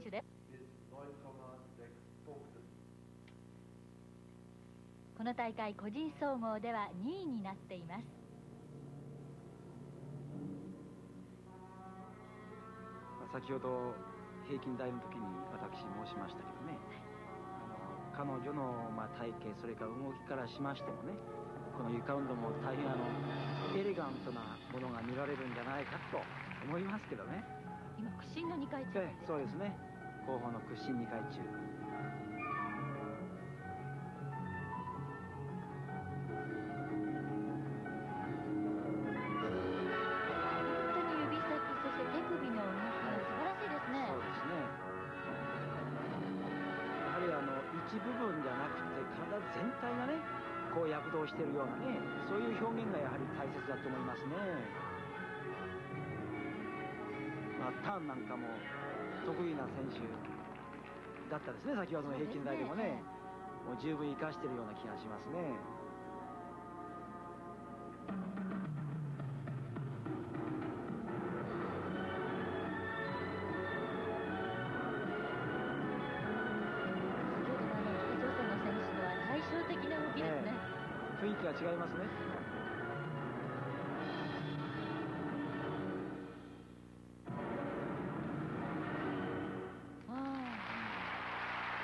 手です。この大会個人総合では2位になっています。 先ほど平均台の時に私申しましたけどね、彼女の体型、それから動きからしましてもね、この床運動も大変エレガントなものが見られるんじゃないかと思いますけどね。 今屈伸の2回中、 そうですね、後方の屈伸2回中。一部分じゃなくて体全体がねこう躍動しているようなね、そういう表現がやはり大切だと思いますね。ターンなんかも得意な選手だったですね。先ほどの平均台でもね、もう十分生かしているような気がしますね。雰囲気が違いますね。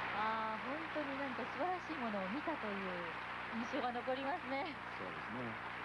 本当になんか素晴らしいものを見たという印象が残りますね。 そうですね。